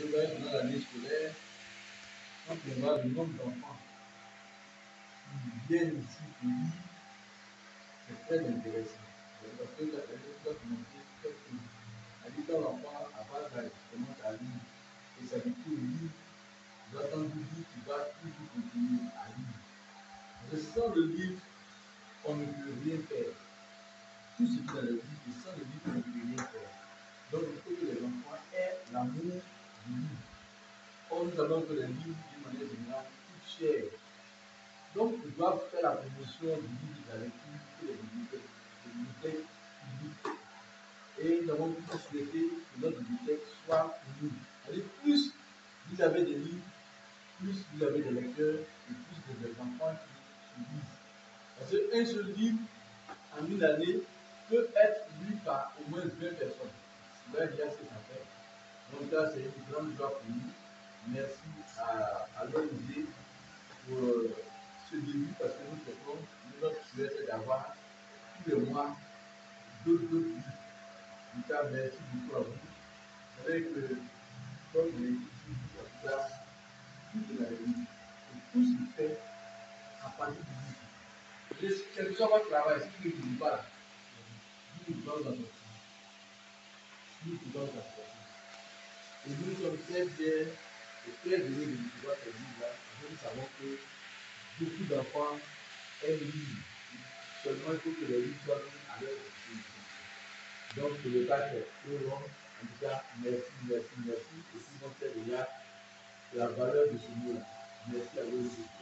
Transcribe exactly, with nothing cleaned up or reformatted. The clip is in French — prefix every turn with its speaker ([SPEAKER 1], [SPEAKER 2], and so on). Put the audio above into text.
[SPEAKER 1] voyez, dans l'année scolaire, quand on voit le nombre d'enfants qui viennent ici pour lire, c'est très intéressant. Parce que la personne doit montrer très tôt. Elle dit quand l'enfant à bas d'âge commence à lire et s'habitue au livre, doit attendre du livre qui va toujours continuer à lire. Parce que sans le livre, on ne peut rien faire. Tout ce qui est dans le livre, et sans le livre, on ne peut rien faire. Donc il faut que les enfants aient l'amour du livre. Or, nous savons que les livres, d'une manière générale, coûtent cher. Donc, ils doivent faire la promotion du livre de la lecture pour les bibliothèques, les bibliothèques publiques. Et nous avons tous souhaité que notre bibliothèque soit pour nous. C'est-à-dire, plus vous avez des livres, plus vous avez des lecteurs et plus des enfants qui lisent. Parce qu'un seul livre, en une année, peut être lu par au moins vingt personnes. C'est déjà ce que ça fait. Donc là, c'est une grande joie pour nous. Merci à, à l'O N G pour euh, ce début, parce que nous faisons, notre souhait c'est d'avoir tous les mois d'autres livres. En tout cas, merci beaucoup à vous. Vous savez que, comme je l'ai dit, en tout cas, tout est dans les livres. Et tout se fait à partir du livre. Quel que soit votre travail, si vous ne lisez pas là, vous vous donnez dans votre travail. Nous vous donnons dans votre travail. Et nous sommes très fiers et très heureux de recevoir ces livres-là. Nous savons que beaucoup d'enfants aiment lire. Seulement, il faut que les livres soient mis à leur disposition. Donc, le tâche est trop long. En tout cas, merci, merci, merci. Et si on sait déjà la valeur de ce mot-là. Merci à vous.